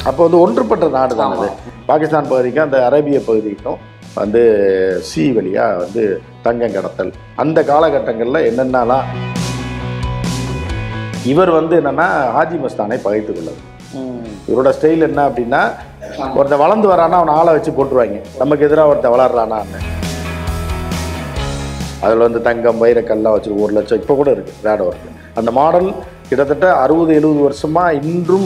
அப்போ வந்து ஒன்றுபட்ட நாடு தான் அது. பாகிஸ்தான் பகுதிக்கும் அந்த அரேபிய பகுதிக்கும் வந்து சி வழியாக வந்து தங்கம் கடத்தல். அந்த காலகட்டங்களில் என்னென்னலாம் இவர் வந்து என்னென்னா ஹாஜி மஸ்தானை பகைத்து கொள்ளது. இவரோட ஸ்டைல் என்ன அப்படின்னா, ஒருத்தன் வளர்ந்து வரானா அவனை ஆளை வச்சு போட்டுருவாங்க, நமக்கு எதிராக ஒருத்தன் வளர்றானான்னு. அதில் வந்து தங்கம் வைரக்கல்லாம் வச்சு 1 லட்சம் இப்போ கூட இருக்குது வேட ஒர்க்கு. அந்த மாடல் கிட்டத்தட்ட 60-70 வருஷமாக இன்றும்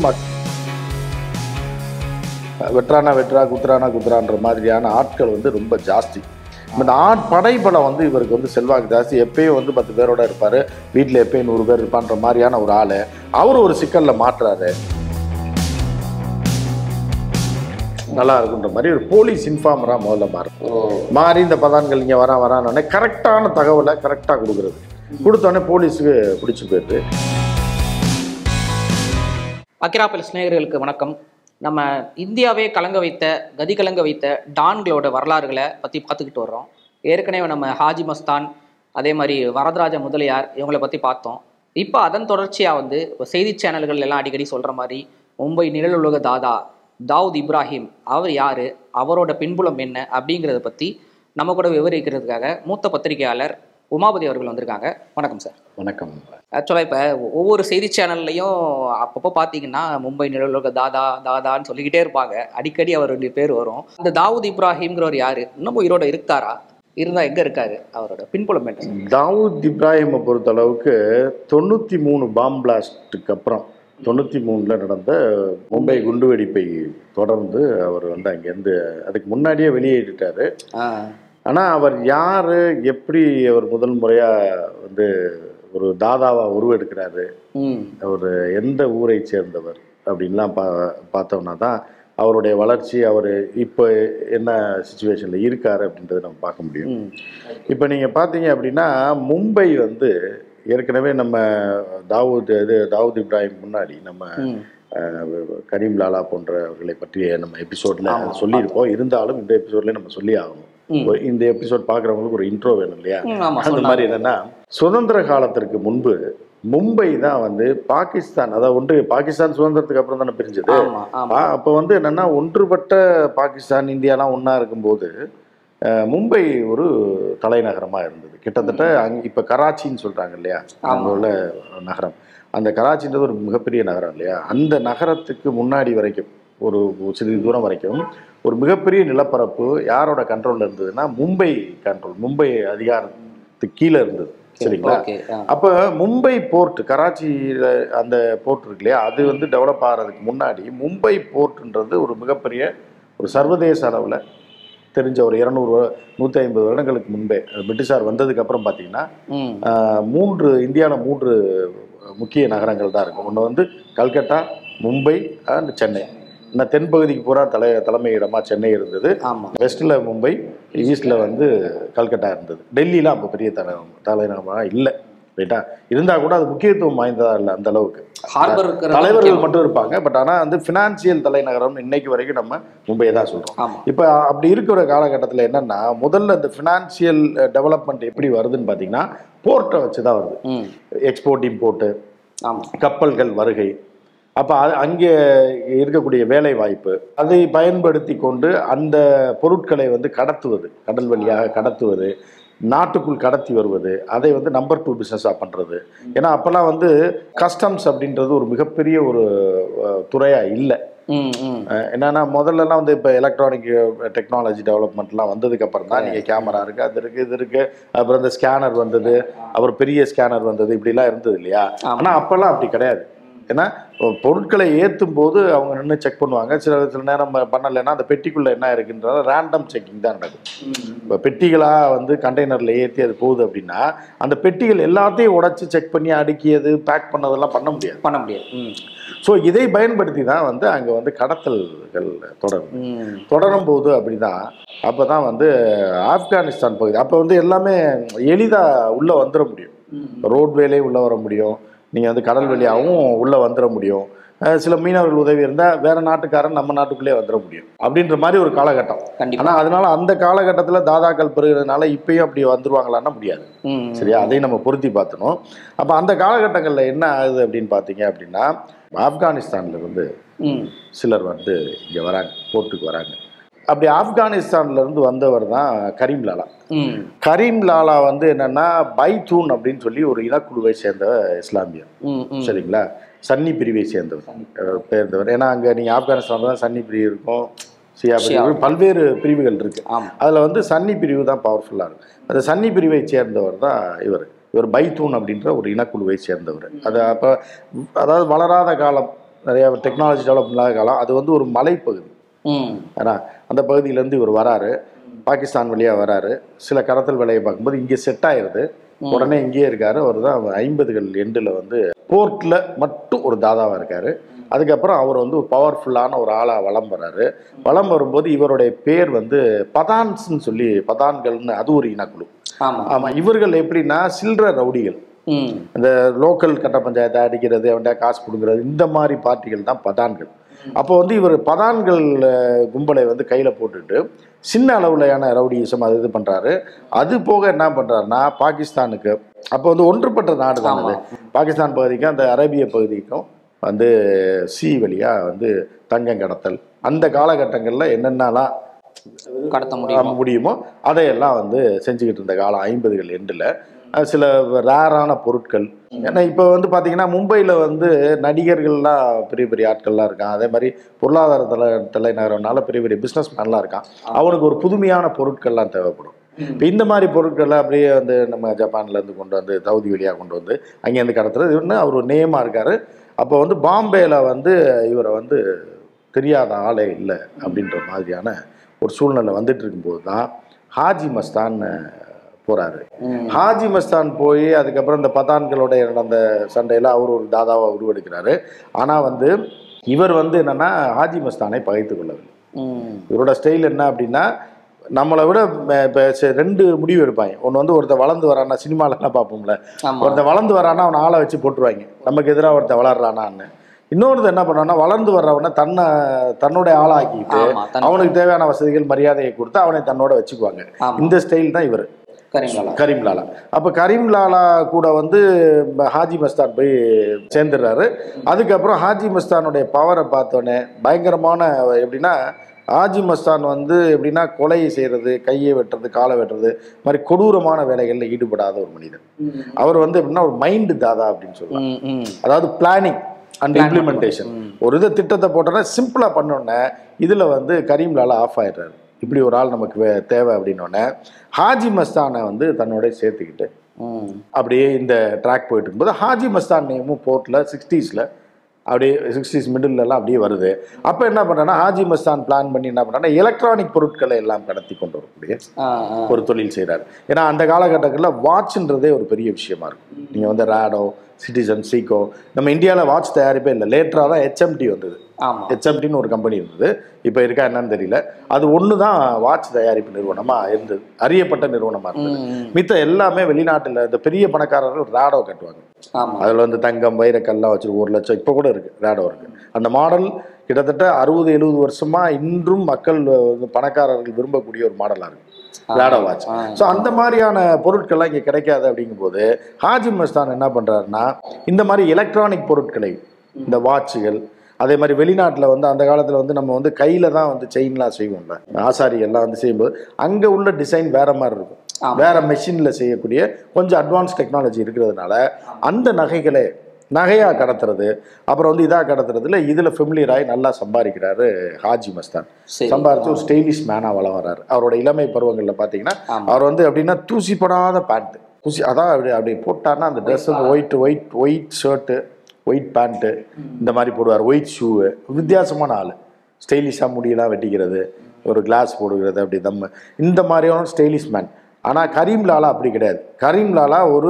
வெட்டுறானா வெட்டுறா, குத்துறானா குத்துறான்ற மாதிரியான ஆட்கள் வந்து ரொம்ப ஜாஸ்தி. இந்த படைபலம் வந்து இவருக்கு வந்து செல்வாக்கு ஜாஸ்தி. எப்பயும் வந்து 10 பேரோட இருப்பார், வீட்டில் எப்பயும் 100 பேர் இருப்பான்ற மாதிரியான ஒரு ஆள். அவர் ஒரு சிக்கலில் மாற்றுறாரு, நல்லா இருக்குன்ற மாதிரி ஒரு போலீஸ் இன்ஃபார்மராக முதல்ல மாறி இந்த பதான்கள் இங்கே வரானோடனே கரெக்டான தகவலை கரெக்டாக கொடுத்தோடனே போலீஸுக்கு பிடிச்சி போயிடுது. அகிரா பிளஸ் நேயர்களுக்கு வணக்கம். நம்ம இந்தியாவே கலங்க வைத்த டான்களோட வரலாறுகளை பற்றி பார்த்துக்கிட்டு வர்றோம். ஏற்கனவே நம்ம ஹாஜி மஸ்தான், அதே மாதிரி வரதராஜ முதலியார், இவங்களை பற்றி பார்த்தோம். இப்போ அதன் தொடர்ச்சியாக வந்து செய்தி சேனல்கள் எல்லாம் அடிக்கடி சொல்கிற மாதிரி மும்பை நிழல் உலக தாதா தாவூத் இப்ராஹிம் அவர் யார், அவரோட பின்புலம் என்ன அப்படிங்கிறத பற்றி நம்ம கூட விவரிக்கிறதுக்காக மூத்த பத்திரிகையாளர் உமாபதி அவர்கள் வந்திருக்காங்க. வணக்கம் சார். வணக்கம். ஆக்சுவலாக இப்போ ஒவ்வொரு செய்தி சேனல்லையும் அப்பப்போ பார்த்தீங்கன்னா மும்பை நிழலுலக தாதான்னு சொல்லிக்கிட்டே இருப்பாங்க. அடிக்கடி அவருடைய பேர் வரும். இந்த தாவூத் இப்ராஹிம்ங்கிறவர் யார், இன்னமும் உயிரோட இருக்காரா, இருந்தால் எங்கே இருக்காரு, அவரோட பின்புலம் என்ன? தாவூத் இப்ராஹிமை பொறுத்த அளவுக்கு 93 பாம் பிளாஸ்ட்டுக்கு அப்புறம் 93 நடந்த மும்பை குண்டுவெடிப்பை தொடர்ந்து அவர் வந்து அங்கேருந்து அதுக்கு முன்னாடியே வெளியேறிட்டார். ஆனால் அவர் யார், எப்படி அவர் முதல் முறையாக வந்து ஒரு தாதாவாக உருவெடுக்கிறாரு, அவர் எந்த ஊரை சேர்ந்தவர் அப்படின்லாம் பார்த்தோம்னா தான் அவருடைய வளர்ச்சி, அவர் இப்போ என்ன சுச்சுவேஷனில் இருக்கார் அப்படின்றத நம்ம பார்க்க முடியும். இப்போ நீங்கள் பார்த்தீங்க அப்படின்னா மும்பை வந்து ஏற்கனவே நம்ம தாவூத் இப்ராஹிம் முன்னாடி நம்ம கரீம் லாலா போன்றவர்களை பற்றிய நம்ம எபிசோட்ல சொல்லியிருப்போம். இருந்தாலும் இந்த எபிசோட்ல நம்ம சொல்லி ஆகணும். இந்த எபிசோட் பார்க்குறவங்களுக்கு ஒரு இன்ட்ரோ வேணும் இல்லையா? அந்த மாதிரி என்னன்னா, சுதந்திர காலத்திற்கு முன்பு மும்பை தான் வந்து பாகிஸ்தான், அதாவது பாகிஸ்தான் சுதந்திரத்துக்கு அப்புறம் தானே பிரிஞ்சது. அப்போ வந்து என்னன்னா, ஒன்றுபட்ட பாகிஸ்தான் இந்தியாலாம் ஒன்றா இருக்கும்போது மும்பை ஒரு தலைநகரமாக இருந்தது. கிட்டத்தட்ட இப்போ கராச்சின்னு சொல்கிறாங்க இல்லையா, அங்கே உள்ள நகரம். அந்த கராச்சின்றது ஒரு மிகப்பெரிய நகரம் இல்லையா. அந்த நகரத்துக்கு முன்னாடி வரைக்கும் ஒரு சிறிது தூரம் வரைக்கும் ஒரு மிகப்பெரிய நிலப்பரப்பு யாரோட கண்ட்ரோலில் இருந்ததுன்னா மும்பை அதிகாரத்துக்கு கீழே இருந்தது. சரிங்களா? அப்போ மும்பை போர்ட், கராச்சியில் அந்த போர்ட் இருக்கு இல்லையா, அது வந்து டெவலப் ஆகிறதுக்கு முன்னாடி மும்பை போர்ட்ன்றது ஒரு மிகப்பெரிய ஒரு சர்வதேச அளவில் தெரிஞ்ச ஒரு 150 வருடங்களுக்கு முன்பே பிரிட்டிஷார் வந்ததுக்கு அப்புறம் பார்த்தீங்கன்னா இந்தியாவில் 3 முக்கிய நகரங்கள் தான் இருக்கும். ஒன்று வந்து கல்கட்டா, மும்பை அண்ட் சென்னை. இன்னும் தென்பகுதிக்கு பூரா தலைமையிடமாக சென்னை இருந்தது. வெஸ்ட்டில் மும்பை, ஈஸ்டில் வந்து கல்கட்டா இருந்தது. டெல்லிலாம் அப்போ பெரிய தலைநகரமாக இல்லை, ரைட்டா? இருந்தால் கூட அது முக்கியத்துவம் வாய்ந்ததாக இல்லை அந்த அளவுக்கு. தலைவர்கள் மட்டும் இருப்பாங்க. பட் ஆனால் வந்து ஃபினான்சியல் தலைநகரம் இன்னைக்கு வரைக்கும் நம்ம மும்பையை தான் சொல்கிறோம். இப்போ அப்படி இருக்கிற காலகட்டத்தில் என்னென்னா, முதல்ல இந்த ஃபினான்சியல் டெவலப்மெண்ட் எப்படி வருதுன்னு பார்த்தீங்கன்னா போர்ட்டை வச்சு தான் வருது. எக்ஸ்போர்ட் இம்போர்ட்டு, கப்பல்கள் வருகை, அப்போ அங்கே இருக்கக்கூடிய வேலை வாய்ப்பு, அதை பயன்படுத்தி கொண்டு அந்த பொருட்களை வந்து கடத்துவது, கடல் வழியாக கடத்துவது, நாட்டுக்குள் கடத்தி வருவது, அதை வந்து நம்பர் 2 பிஸ்னஸாக பண்ணுறது. ஏன்னா அப்போல்லாம் வந்து கஸ்டம்ஸ் அப்படின்றது ஒரு மிகப்பெரிய ஒரு துறையாக இல்லை. என்னன்னா முதல்லலாம் வந்து இப்போ எலக்ட்ரானிக் டெக்னாலஜி டெவலப்மெண்ட்லாம் வந்ததுக்கு அப்புறம் தான் நீங்கள் கேமரா இருக்குது, அது இருக்குது, இது இருக்குது, அப்புறம் இந்த ஸ்கேனர் வந்தது, அப்புறம் பெரிய ஸ்கேனர் வந்தது, இப்படிலாம் இருந்தது இல்லையா. ஆனால் அப்போல்லாம் அப்படி கிடையாது. ஏன்னா பொருட்களை ஏற்றும் போது அவங்க நின்று செக் பண்ணுவாங்க. சில நேரம் பண்ணலைன்னா அந்த பெட்டிக்குள்ளே என்ன இருக்குன்றத ரேண்டம் செக்கிங் தான் நடக்கும். இப்போ பெட்டிகளாக வந்து கண்டெய்னரில் ஏற்றி அது போகுது அப்படின்னா அந்த பெட்டிகள் எல்லாத்தையும் உடைச்சி செக் பண்ணி அடுக்கியது பேக் பண்ணதெல்லாம் பண்ண முடியாது. ஸோ இதை பயன்படுத்தி தான் வந்து அங்கே வந்து கடத்தல்கள் தொடரும் போது அப்படி தான். அப்போ தான் வந்து ஆப்கானிஸ்தான் பகுதி அப்போ வந்து எல்லாமே எளிதாக உள்ளே வந்துட முடியும். ரோட்வேலே உள்ளே வர முடியும், நீங்கள் வந்து கடல் வழியாகவும் உள்ளே வந்துட முடியும். சில மீனவர்கள் உதவி இருந்தால் வேற நாட்டுக்காரன் நம்ம நாட்டுக்குள்ளே வந்துட முடியும் அப்படின்ற மாதிரி ஒரு காலகட்டம். ஆனால் அதனால அந்த காலகட்டத்தில் தாதாக்கள் பெறுகிறதுனால இப்பயும் அப்படி வந்துருவாங்களான்னா முடியாது. சரியா? அதையும் நம்ம பொருத்தி பார்த்தணும். அப்போ அந்த காலகட்டங்களில் என்ன ஆகுது அப்படின்னு பார்த்தீங்க அப்படின்னா, ஆப்கானிஸ்தான்ல இருந்து சிலர் வந்து இங்கே வராங்க, போர்ட்டுக்கு வராங்க. அப்படி ஆப்கானிஸ்தான்லேருந்து வந்தவர் தான் கரீம் லாலா. கரீம் லாலா வந்து என்னென்னா பைத்தூன் அப்படின்னு சொல்லி ஒரு இனக்குழுவை சேர்ந்த இஸ்லாமியர். சரிங்களா? சன்னி பிரிவை சேர்ந்தவர். ஏன்னா அங்கே நீங்கள் ஆப்கானிஸ்தானில் தான் சன்னி பிரிவு இருக்கும், ஷியா பிரிவு, பல்வேறு பிரிவுகள் இருக்கு. அதில் வந்து சன்னி பிரிவு தான் பவர்ஃபுல்லாக இருக்கும். அந்த சன்னி பிரிவை சேர்ந்தவர் தான் இவர் பைத்தூன் அப்படின்ற ஒரு இனக்குழுவை சேர்ந்தவர். அது அப்போ அதாவது வளராத காலம், நிறைய டெக்னாலஜி டெவலப் இல்லாத காலம், அது வந்து ஒரு மலைப்பகுதி. ஏன்னா அந்த பகுதியிலேருந்து இவர் வராரு, பாகிஸ்தான் வழியாக வராரு. சில கடத்தல் வேலையை பார்க்கும்போது இங்கே செட் ஆயிடுது, உடனே இங்கேயே இருக்காரு. அவர் தான் 50கள் எண்டில் வந்து போர்ட்டில் மட்டும் ஒரு தாதாவாக இருக்கார். அதுக்கப்புறம் அவர் வந்து ஒரு பவர்ஃபுல்லான ஒரு ஆளாக வலம் வர்றாரு. வலம் வரும்போது இவருடைய பேர் வந்து பதான்ஸ்ன்னு சொல்லி, பதான்கள்னு அது ஒரு இனக்குழு. ஆமாம், இவர்கள் எப்படின்னா சில்லற ரவுடிகள். இந்த லோக்கல் கட்ட பஞ்சாயத்தை அடிக்கிறது, அவன்கிட்ட காசு கொடுக்குறது, இந்த மாதிரி பார்ட்டிகள் தான் பதான்கள். அப்போ வந்து இவர் பதான்கள் கும்பலை வந்து கையில் போட்டுட்டு சின்ன அளவுலையான ரவுடிசம் அது இது பண்ணுறாரு. அது போக என்ன பண்ணுறாருன்னா பாகிஸ்தானுக்கு அப்போ வந்து ஒன்றுபட்ட நாடு தான் அது. பாகிஸ்தான் பகுதிக்கும் அந்த அரேபிய பகுதிக்கும் வந்து சி வழியாக வந்து தங்கம் கடத்தல், அந்த காலகட்டங்களில் என்னென்னலாம் கடத்த முடியுமோ அதையெல்லாம் வந்து செஞ்சுக்கிட்டு இருந்த காலம் 50கள் எண்டில். சில ரேரான பொருட்கள். ஏன்னா இப்போ வந்து பார்த்தீங்கன்னா மும்பையில் வந்து நடிகர்கள்லாம் பெரிய பெரிய ஆட்கள்லாம் இருக்கான். அதே மாதிரி பொருளாதார தலைநகரம்னால பெரிய பெரிய பிஸ்னஸ் மேன்லாம் இருக்கான். அவனுக்கு ஒரு புதுமையான பொருட்கள்லாம் தேவைப்படும். இப்போ இந்த மாதிரி பொருட்களை அப்படியே வந்து நம்ம ஜப்பான்லேருந்து கொண்டு வந்து சவுதி வழியாக கொண்டு வந்து அங்கேருந்து கடத்துறது இவருன்னு அவர் ஒரு நேமாக இருக்கார். அப்போ வந்து பாம்பேயில் வந்து இவரை வந்து தெரியாத ஆளே இல்லை அப்படின்ற மாதிரியான ஒரு சூழ்நிலை வந்துட்டு இருக்கும்போது தான் ஹாஜி மஸ்தான் போகிறாரு. ஹாஜி மஸ்தான் போய் அதுக்கப்புறம் இந்த பதான்களோட நடந்த சண்டையில் அவர் ஒரு தாதாவை உருவெடுக்கிறாரு. ஆனால் வந்து இவர் வந்து என்னென்னா ஹாஜி மஸ்தானை பகைத்து கொள்ளவில்லை. இவரோட ஸ்டைல் என்ன அப்படின்னா, நம்மளை விட இப்போ 2 முடிவு எடுப்பாங்க. ஒன்று வந்து ஒருத்தர் வளர்ந்து வரானா, சினிமாலெல்லாம் பார்ப்போம்ல, ஒருத்தர் வளர்ந்து வரானா அவனை ஆளை வச்சு போட்டுருவாங்க, நமக்கு எதிராக ஒருத்தர் வளர்றானான்னு. இன்னொருத்தர் என்ன பண்ணுவான்னா, வளர்ந்து வர்றவனை தன்னுடைய ஆளாக்கிட்டு அவனுக்கு தேவையான வசதிகள் மரியாதையை கொடுத்து அவனை தன்னோட வச்சுக்குவாங்க. இந்த ஸ்டைல் தான் இவர் கரீம் லாலா. அப்போ கரீம் லாலா கூட வந்து ஹாஜி மஸ்தான் போய் சேர்ந்துடுறாரு. அதுக்கப்புறம் ஹாஜி மஸ்தானுடைய பவரை பார்த்தோன்னே பயங்கரமான, எப்படின்னா ஹாஜி மஸ்தான் வந்து எப்படின்னா கொலை செய்கிறது, கையை வெட்டுறது, காலை வெட்டுறது மாதிரி கொடூரமான வேலைகளில் ஈடுபடாத ஒரு மனிதன். அவர் வந்து எப்படின்னா ஒரு மைண்டு தாதா அப்படின்னு சொல்லுவாங்க. அதாவது பிளானிங் அண்ட் இம்ப்ளிமெண்டேஷன். ஒரு இதை திட்டத்தை போட்டோன்னா சிம்பிளாக பண்ணோன்னே இதில் வந்து கரீம் லாலா ஆஃப் ஆயிடுறாரு. இப்படி ஒரு ஆள் நமக்கு தேவை அப்படின்னோடனே ஹாஜி மஸ்தானை வந்து தன்னோட சேர்த்துக்கிட்டு அப்படியே இந்த ட்ராக் போயிட்டு இருக்கும்போது ஹாஜி மஸ்தான் நேமும் போர்ட்டில் 60s அப்படியே 60s மிடில்லாம் அப்படியே வருது. அப்போ என்ன பண்ணுறேன்னா ஹாஜி மஸ்தான் பிளான் பண்ணி என்ன பண்ணுறேன்னா எலக்ட்ரானிக் பொருட்களை எல்லாம் கடத்தி கொண்டு வரக்கூடிய ஒரு தொழில் செய்கிறார். ஏன்னா அந்த காலகட்டங்களில் வாட்ச்ன்றதே ஒரு பெரிய விஷயமா இருக்கும். நீங்கள் வந்து ரேடோ, சிட்டிசன், சீக்கோ, நம்ம இந்தியாவில் வாட்ச் தயாரிப்பே இல்லை. லேட்டராக தான் ஹெச்எம்டி வந்தது. ஹெச்எம்டின்னு ஒரு கம்பெனி இருந்தது, இப்போ இருக்கா என்னன்னு தெரியல. அது ஒன்று தான் வாட்ச் தயாரிப்பு நிறுவனமாக இருந்தது, அறியப்பட்ட நிறுவனமாக இருந்தது. மித்த எல்லாமே வெளிநாட்டில் இந்த பெரிய பணக்காரர்கள் ரேடோ கட்டுவாங்க. அதில் வந்து தங்கம் வைரக்கல்லாம் வச்சு 1 லட்சம் இப்போ கூட இருக்குது ரேடோ இருக்குது. அந்த மாடல் கிட்டத்தட்ட 60-70 வருஷமாக இன்றும் மக்கள் பணக்காரர்கள் விரும்பக்கூடிய ஒரு மாடலாக இருக்குது ரேடோ வாட்ச். ஸோ அந்த மாதிரியான பொருட்கள்லாம் இங்கே கிடைக்காது. அப்படிங்கும்போது ஹாஜி மஸ்தான் என்ன பண்ணுறாருன்னா இந்த மாதிரி எலக்ட்ரானிக் பொருட்களை, இந்த வாட்சுகள், அதே மாதிரி வெளிநாட்டில் வந்து அந்த காலத்தில் வந்து நம்ம வந்து கையில் தான் வந்து செயின்லாம் செய்வோம்ல, ஆசாரியெல்லாம் வந்து செய்யும்போது அங்கே உள்ள டிசைன் வேறு மாதிரி இருக்கும். வேறு மெஷினில் செய்யக்கூடிய கொஞ்சம் அட்வான்ஸ் டெக்னாலஜி இருக்கிறதுனால அந்த நகையாக கடத்துறது, அப்புறம் வந்து இதாக கடத்துறதுல இதில் ஃபெமிலியர் ஆகி நல்லா சம்பாதிக்கிறாரு ஹாஜி மஸ்தான். சம்பாதிச்சு ஒரு ஸ்டைலிஷ் மேனாக வளம் வர்றாரு. அவரோட இளமை பருவங்களில் பார்த்தீங்கன்னா அவர் வந்து அப்படின்னா தூசிப்படாத பேண்ட்டு, அதான் அப்படி போட்டார்னா அந்த ட்ரெஸ் வந்து ஒயிட் ஷர்ட்டு, ஒயிட் பேண்ட்டு, இந்த மாதிரி போடுவார். ஒயிட் ஷூவு, வித்தியாசமான ஆள். ஸ்டைலிஷாக முடியெல்லாம் வெட்டிக்கிறது, ஒரு கிளாஸ் போடுகிறது, அப்படி இந்த மாதிரியான ஸ்டைலிஷ் மேன். ஆனால் கரீம் லாலா அப்படி கிடையாது. கரீம் லாலா ஒரு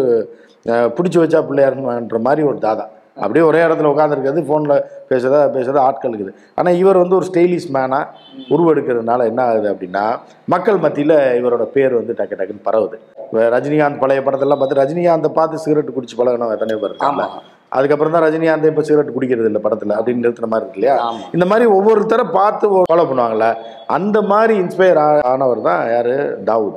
பிடிச்சி வச்சா பிள்ளையாருன்ற மாதிரி ஒரு தாதா. அப்படியே ஒரே இடத்துல உட்காந்துருக்கிறது, ஃபோனில் பேசுறது ஆட்கள் இருக்குது. ஆனால் இவர் வந்து ஒரு ஸ்டைலிஷ் மேனாக உருவெடுக்கிறதுனால என்ன ஆகுது அப்படின்னா மக்கள் மத்தியில் இவரோட பேர் வந்து டக்குன்னு பரவுது. ரஜினிகாந்த் பழைய படத்தெல்லாம் பார்த்து ரஜினிகாந்தை பார்த்து சிகரெட் குடிச்சு பழகணும் எத்தனை பேர் இருக்காங்க. அதுக்கப்புறம் தான் ரஜினிகாந்த் இப்போ சிகரெட் குடிக்கிறது இல்லை படத்தில் அப்படின்னு நிறுத்துற மாதிரி இருக்கு இல்லையா. இந்த மாதிரி ஒவ்வொருத்தரை பார்த்து ஃபாலோ பண்ணுவாங்கள்ல, அந்த மாதிரி இன்ஸ்பயர் ஆனவர் தான் யார், தாவூத்.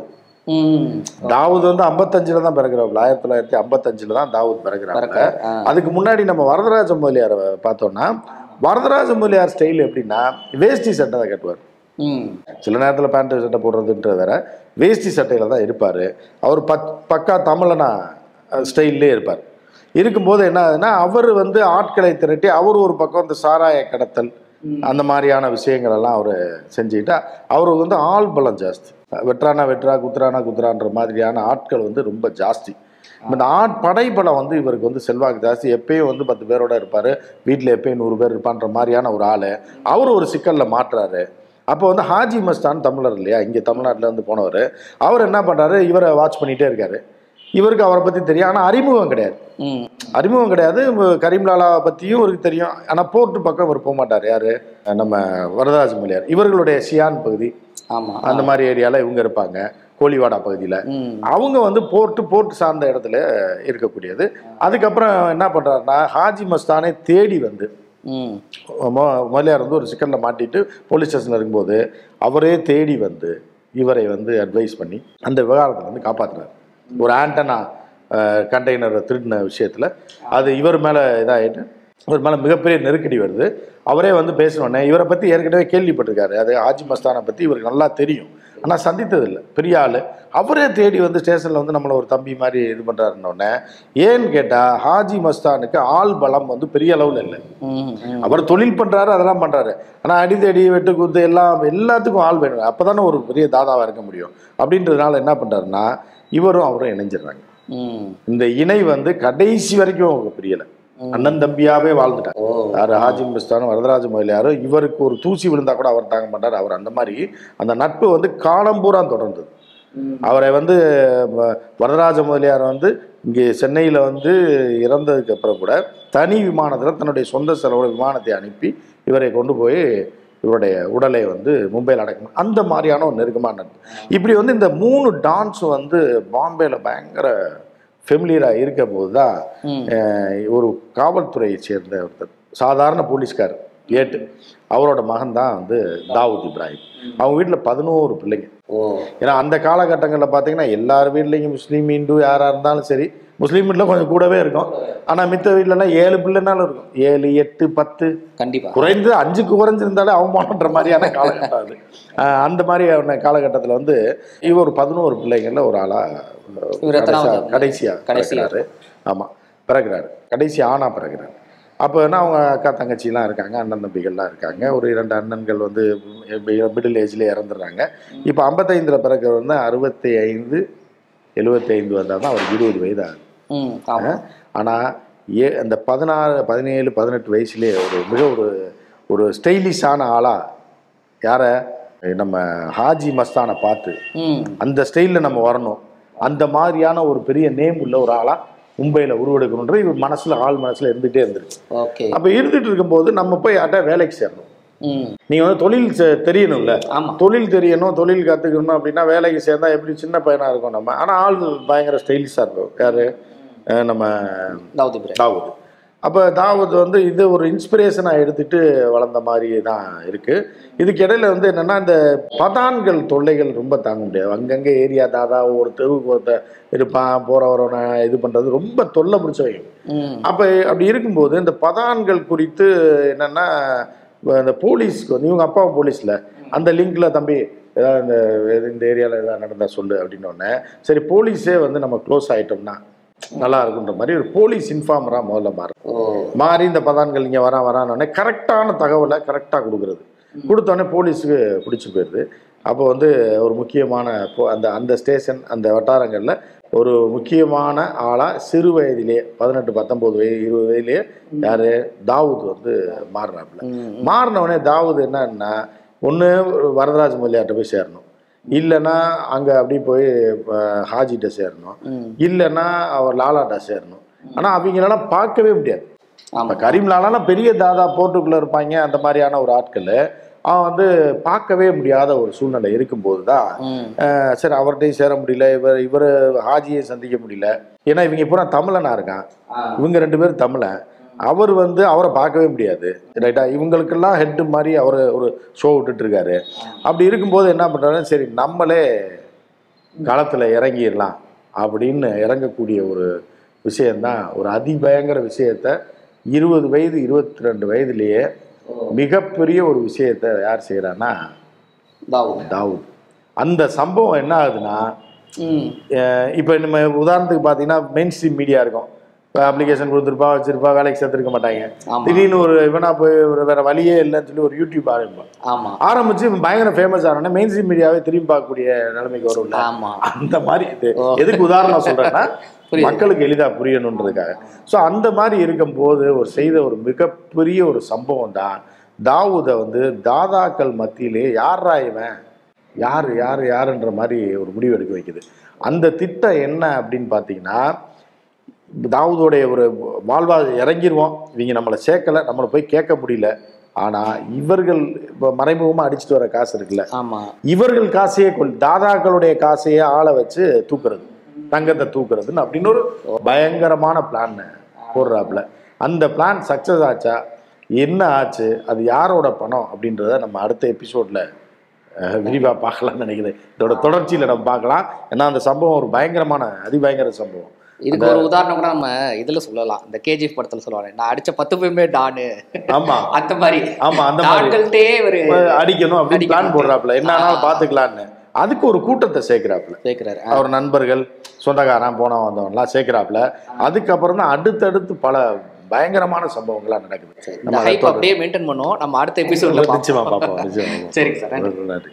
தாவூத் வந்து 55 தான் பிறகுறாப்புல, 1955 தான் தாவூத் பிறகுறாங்க. அதுக்கு முன்னாடி நம்ம வரதராஜ முதலியாரை பார்த்தோம்னா வரதராஜ முதலியார் ஸ்டைல் எப்படின்னா வேஷ்டி சட்டை தான் கட்டுவார். சில நேரத்தில் பேண்ட் சட்டை போடுறதுன்றது வேற, வேஷ்டி சட்டையில தான் இருப்பார். அவர் பக்கா தமிழனா ஸ்டைல்லே இருப்பார். இருக்கும்போது என்ன ஆகுதுன்னா, அவர் வந்து ஆட்களை திரட்டி அவர் ஒரு பக்கம் இந்த சாராய கடத்தல் அந்த மாதிரியான விஷயங்கள் எல்லாம் அவர் செஞ்சுக்கிட்டா, அவருக்கு வந்து ஆள் பலம் ஜாஸ்தி. வெட்டுறானா வெட்டுறா, குத்துறானா குத்துறான்ற மாதிரியான ஆட்கள் வந்து ரொம்ப ஜாஸ்தி. இந்த படைபலம் வந்து இவருக்கு வந்து செல்வாக்கு ஜாஸ்தி. எப்பயும் வந்து 10 பேரோட இருப்பார், வீட்டில் எப்பயும் 100 பேர் இருப்பான்ற மாதிரியான ஒரு ஆள். அவர் ஒரு சிக்கலில் மாட்டுறாரு. அப்போ வந்து ஹாஜி மஸ்தான் தமிழர் இல்லையா, இங்கே தமிழ்நாட்டில் இருந்து போனவர். அவர் என்ன பண்ணுறாரு, இவரை வாட்ச் பண்ணிகிட்டே இருக்காரு. இவருக்கு அவரை பற்றி தெரியும், ஆனால் அறிமுகம் கிடையாது. കരിம்லாலாவை பற்றியும் இவருக்கு தெரியும், ஆனால் போர்ட்டு பக்கம் இவர் போக மாட்டார். யார், நம்ம வரதராஜ முதலியார். இவர்களுடைய சியான் பகுதி அந்த மாதிரி ஏரியாவில் இவங்க இருப்பாங்க, கோழிவாடா பகுதியில். அவங்க வந்து போர்ட்டு சார்ந்த இடத்துல இருக்கக்கூடியது. அதுக்கப்புறம் என்ன பண்ணுறாருன்னா, ஹாஜி மஸ்தானே தேடி வந்து முதலியார் வந்து ஒரு சிக்கலில் மாட்டிட்டு போலீஸ் ஸ்டேஷனில் இருக்கும்போது அவரே தேடி வந்து இவரை வந்து அட்வைஸ் பண்ணி அந்த விவகாரத்தை வந்து காப்பாற்றுறாரு. ஒரு ஆண்டனா கண்டெய்னரை திருடின விஷயத்தில் அது இவர் மேலே இதாகிட்டு இவர் மேலே மிகப்பெரிய நெருக்கடி வருது. அவரே வந்து பேசணுன்னே, இவரை பற்றி ஏற்கனவே கேள்விப்பட்டிருக்காரு, அது ஹாஜி மஸ்தானை பற்றி இவருக்கு நல்லா தெரியும், ஆனால் சந்தித்ததில்லை, பெரிய ஆள். அவரே தேடி வந்து ஸ்டேஷனில் வந்து நம்மளை ஒரு தம்பி மாதிரி இது பண்ணுறாருன்னொன்னே, ஏன்னு கேட்டால் ஹாஜி மஸ்தானுக்கு ஆள் பலம் வந்து பெரிய அளவில் இல்லை. அவர் தொழில் பண்ணுறாரு, அதெல்லாம் பண்ணுறாரு, ஆனால் அடித்தடி வெட்டு குத்து எல்லாத்துக்கும் ஆள் வேணும். அப்போ தானே ஒரு பெரிய தாதாவாக இருக்க முடியும். அப்படின்றதுனால என்ன பண்ணுறாருன்னா, இவரும் அவரும் இணைஞ்சிடுறாங்க. இந்த இணை வந்து கடைசி வரைக்கும் பிரியலை, அண்ணன் தம்பியாவே வாழ்ந்துட்டார். யாரு, ஹாஜி மஸ்தானும் வரதராஜ முதலியாரும். இவருக்கு ஒரு தூசி விழுந்தா கூட அவர் தாங்க மாட்டார். அவர் அந்த மாதிரி அந்த நட்பு வந்து காலம் பூரா தொடர்ந்தது. அவரை வந்து வரதராஜ முதலியார் வந்து இங்கே சென்னையில் வந்து இறந்ததுக்கு அப்புறம் கூட தனி விமானத்தில் தன்னுடைய சொந்த செலவோட விமானத்தை அனுப்பி இவரை கொண்டு போய் இவருடைய உடலை வந்து மும்பையில் அடக்கணும். அந்த மாதிரியான ஒரு நெருக்கமான நட்பு. இப்படி வந்து இந்த 3 டான்ஸும் வந்து பாம்பேல பயங்கர ஃபெமிலியராக இருக்க போது தான் ஒரு காவல்துறையை சேர்ந்த ஒருத்தர், சாதாரண போலீஸ்கார் ஏட்டு, அவரோட மகன் தான் வந்து தாவூத் இப்ராஹிம். அவங்க வீட்டில் 11 பிள்ளைங்க. ஏன்னா அந்த காலகட்டங்களில் பார்த்தீங்கன்னா எல்லார் வீட்லேயும் முஸ்லீம் இந்து யாராக இருந்தாலும் சரி, முஸ்லீம் வீட்டில் கொஞ்சம் கூடவே இருக்கும், ஆனால் மித்த வீட்டிலலாம் 7 பிள்ளைனாலும் இருக்கும். 7, 8, 10 கண்டிப்பாக, குறைந்து 5க்கு குறைஞ்சிருந்தாலே அவமானன்ற மாதிரியான காலகட்டம் அது. அந்த மாதிரியான காலகட்டத்தில் வந்து இவர் 11 பிள்ளைங்களில் ஒரு ஆளாக கடைசியாக பிறக்கிறாரு. ஆமாம், பிறக்கிறாரு, கடைசி ஆணாக பிறக்கிறாரு. அப்போ என்ன, அவங்க அக்கா தங்கச்சிலாம் இருக்காங்க, அண்ணன் தம்பிகள்லாம் இருக்காங்க. ஒரு 2 அண்ணன்கள் வந்து மிடில் ஏஜ்லேயே இறந்துடுறாங்க. இப்போ 55 பிறக்கிறது வந்து 65, 75 வந்தால் தான் அவர் 20 வயது ஆகுது. ஆனால் அந்த 16, 17, 18 வயசுலேயே ஒரு ஸ்டைலிஷான ஆளாக, யாரை, நம்ம ஹாஜி மஸ்தானை பார்த்து அந்த ஸ்டைலில் நம்ம வரணும், அந்த மாதிரியான ஒரு பெரிய நேம் உள்ள ஒரு ஆளாக மும்பையில் உருவெடுக்கணுன்ற இவர் மனசில் மனசில் இருந்துகிட்டே இருந்துருச்சு. அப்போ இருந்துட்டு இருக்கும்போது நம்ம போய் யார்ட்ட வேலைக்கு சேரணும். நீங்கள் வந்து தொழில் தெரியணும்ல, தொழில் தெரியணும், தொழில் கற்றுக்கணும். அப்படின்னா வேலைக்கு சேர்ந்தா எப்படி சின்ன பையனாக இருக்கும் நம்ம, ஆனால் ஆள் பயங்கர ஸ்டைலிஷாக இருக்கும். யார், நம்ம தாவூத். அப்போ தாவூத் வந்து இது ஒரு இன்ஸ்பிரேஷனாக எடுத்துகிட்டு வளர்ந்த மாதிரி தான் இருக்குது. இதுக்கு இடையில வந்து என்னென்னா, இந்த பதான்கள் தொல்லைகள் ரொம்ப தாங்க முடியாது. அங்கங்கே ஏரியா தாதா ஒரு தெருவுக்கு ஒருத்த இருப்பான், போகிறவரோட இது பண்ணுறது ரொம்ப தொல்லை பிடிச்சவைங்க. அப்போ அப்படி இருக்கும்போது இந்த பதான்கள் குறித்து என்னென்னா, இந்த போலீஸ்க்கு வந்து இவங்க அப்பாவும் போலீஸில் அந்த லிங்கில், தம்பி ஏதாவது இந்த ஏரியாவில் எதாவது நடந்தால் சொல்லு அப்படின்னோடனே, சரி போலீஸே வந்து நம்ம க்ளோஸ் ஆகிட்டோம்னா நல்லா இருக்குன்ற மாதிரி ஒரு போலீஸ் இன்ஃபார்மராக முதல்ல மாறி இந்த பதான்கள் இங்கே வரானோடனே கரெக்டான தகவலை கரெக்டாக கொடுத்தோடனே போலீஸுக்கு பிடிச்சி போயிடுது. அப்போ வந்து ஒரு முக்கியமான அந்த ஸ்டேஷன், அந்த வட்டாரங்களில் ஒரு முக்கியமான ஆளாக சிறு வயதிலே 18, 19 வயது, 20 வயதிலே யார், தாவூத் வந்து மாறினவுடனே தாவூத் என்னன்னா, ஒன்று வரதராஜ முதலியார்ட்ட போய் சேரணும், இல்லைன்னா அங்கே அப்படி போய் ஹாஜிட்ட சேரணும், இல்லைன்னா அவர் லாலாட்ட சேரணும். ஆனால் அவங்களெல்லாம் பார்க்கவே முடியாது. കരിம்லாலாம் பெரிய தாதா போர்ட்டுக்குள்ளே இருப்பாங்க, அந்த மாதிரியான ஒரு ஆட்கள் அவன் வந்து பார்க்கவே முடியாத ஒரு சூழ்நிலை இருக்கும்போது தான் சரி அவர்கிட்டையும் சேர முடியல, இவர் ஹாஜியை சந்திக்க முடியல. ஏன்னா இவங்க பூரா தமிழனாக இருக்கான், இவங்க 2 பேரும் தமிழன். அவர் வந்து அவரை பார்க்கவே முடியாது, ரைட்டா? இவங்களுக்கெல்லாம் ஹெட்டு மாதிரி அவர் ஒரு ஷோ விட்டுட்ருக்காரு. அப்படி இருக்கும்போது என்ன பண்ணுறாரு, சரி நம்மளே களத்தில் இறங்கிடலாம் அப்படின்னு இறங்கக்கூடிய ஒரு விஷயந்தான், ஒரு அதிபயங்கர விஷயத்த 20 வயது 22 வயதுலேயே மிகப்பெரிய ஒரு விஷயத்தை யார் செய்கிறான்னா தாவூத். அந்த சம்பவம் என்ன ஆகுதுன்னா, இப்போ நம்ம உதாரணத்துக்கு பார்த்தீங்கன்னா மெயின் ஸ்ட்ரீம் மீடியா இருக்கும், இப்போ அப்ளிகேஷன் கொடுத்துருப்பா வச்சிருப்பா, வேலைக்கு சேர்த்துருக்க மாட்டாங்க. திடீர்னு ஒரு இவனா போய் ஒரு வேற வழியே இல்லைன்னு சொல்லி ஒரு யூடியூப் ஆரம்பிப்பான். ஆரம்பிச்சு பயங்கர ஃபேமஸ் ஆனோன்னா மெயின் ஸ்ட்ரீம் மீடியாவே திரும்பி பார்க்கக்கூடிய நிலைமைக்கு வரும்ல. அந்த மாதிரி எதுக்கு உதாரணம் சொல்றேன்னா மக்களுக்கு எளிதா புரியணுன்றதுக்காக. ஸோ அந்த மாதிரி இருக்கும்போது செய்த ஒரு மிகப்பெரிய ஒரு சம்பவம் தான் தாவூதை தாதாக்கள் மத்தியிலே யாரா இவன் யாருன்ற மாதிரி ஒரு முடிவு எடுக்க வைக்குது. அந்த திட்டம் என்ன அப்படின்னு பார்த்தீங்கன்னா, தாவூதோடைய ஒரு வாழ்வாதாரம் இறங்கிடுவோம், இவங்க நம்மளை சேர்க்கலை, நம்மளை போய் கேட்க முடியல, ஆனால் இவர்கள் இப்போ மறைமுகமாக அடிச்சுட்டு வர காசு இருக்குல்ல, இவர்கள் காசையே தாதாக்களுடைய காசையே ஆளை வச்சு தூக்குறது, தங்கத்தை தூக்குறதுன்னு அப்படின்னு ஒரு பயங்கரமான பிளான் போடுறாப்புல. அந்த பிளான் சக்ஸஸ் ஆச்சா, என்ன ஆச்சு, அது யாரோட பணம் அப்படின்றத நம்ம அடுத்த எபிசோடில் விரிவாக பார்க்கலாம்னு நினைக்கிறேன். இதோட தொடர்ச்சியில் நம்ம பார்க்கலாம். ஏன்னா அந்த சம்பவம் ஒரு பயங்கரமான அதிபயங்கர சம்பவம். இதுக்கு ஒரு உதாரணம் கூட நம்ம இதுல சொல்லலாம், இந்த கேஜிஎஃப் படத்துல சொல்லுவாங்க, நான் அடிச்ச 10 பேருமே டானு. ஆமா அந்த மாதிரி. ஆமா அந்த மாதிரி அடிக்கணும் அப்படின்னு பிளான் போடுறாப்புல, என்னன்னாலும் பாத்துக்கலான்னு. அதுக்கு ஒரு கூட்டத்தை சேர்க்கிறாரு, அவர் நண்பர்கள், சொந்தக்காரன், போனவன் வந்தவன்லாம் சேர்க்கிறாப்புல. அதுக்கப்புறம் தான் அடுத்தடுத்து பல பயங்கரமான சம்பவங்கள்லாம் நடக்குது. நம்ம அப்படியே மெயின்டைன் பண்ணுவோம். நம்ம அடுத்த எபிசோட்ல நிச்சயமா பார்ப்போம். சரிங்க சார், நன்றி.